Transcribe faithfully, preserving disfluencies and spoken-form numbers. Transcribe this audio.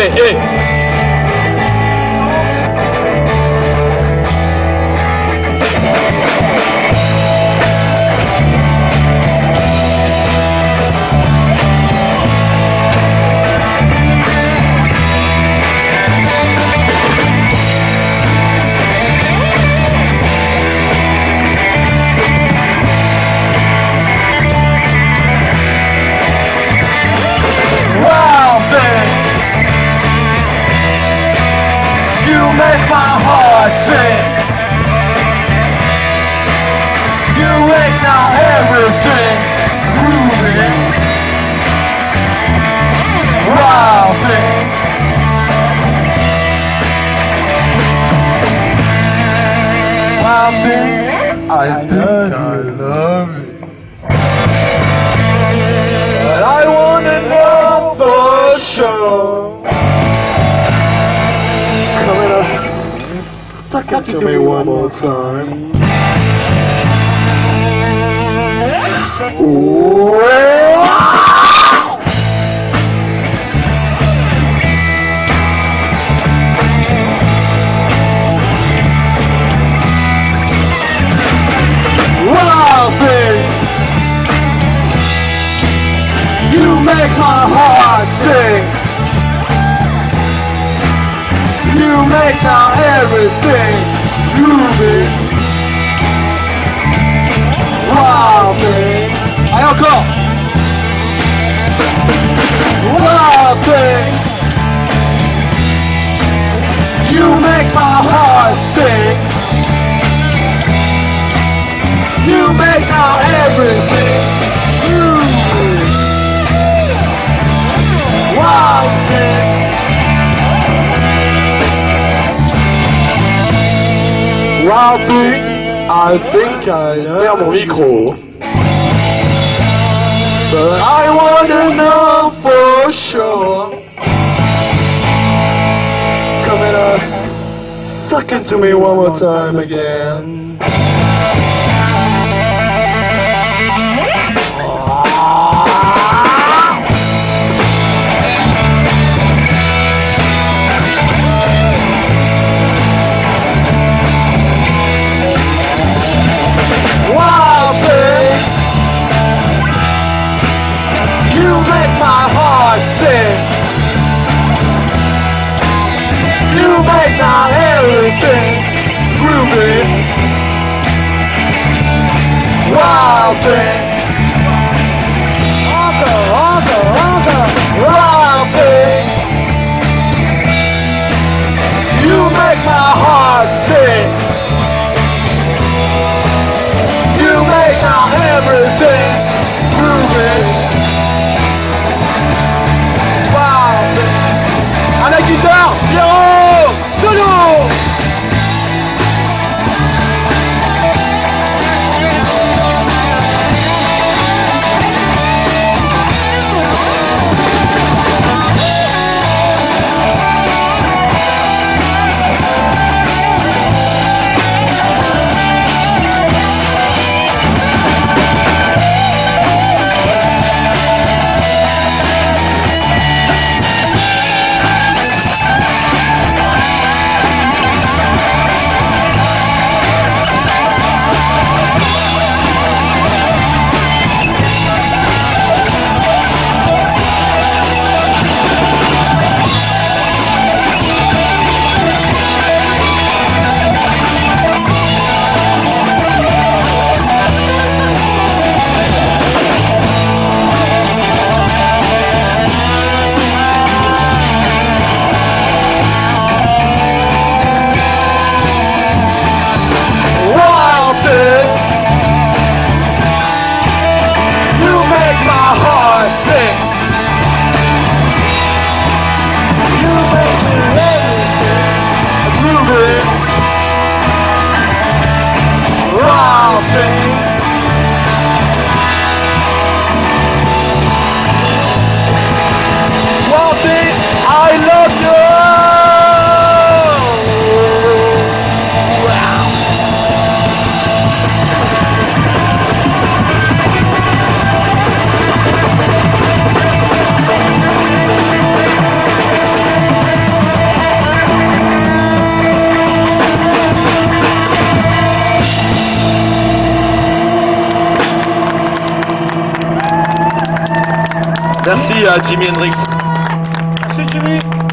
hey, hey. Make my heart sing. You make now everything moving. Wild thing. Wild thing. I think I love it, but I wanna know for sure. Suck it to me one more time. Ooh. Wild thing, you make my heart sing. You make now everything moving. Wild thing. Allez encore. Wild thing. You make my heart sing. You make now everything moving. Wild thing. Wild thing, I think I perds mon micro. But I wanna know for sure. Come and uh, suck into me one more time again. Sing. You make now everything groovy. Wild thing. Encore, encore, encore. Wild thing. You make my heart sing. You make now everything groovy. À la guitare, Pierrot, solo. Merci à Jimi Hendrix. Merci Jimmy.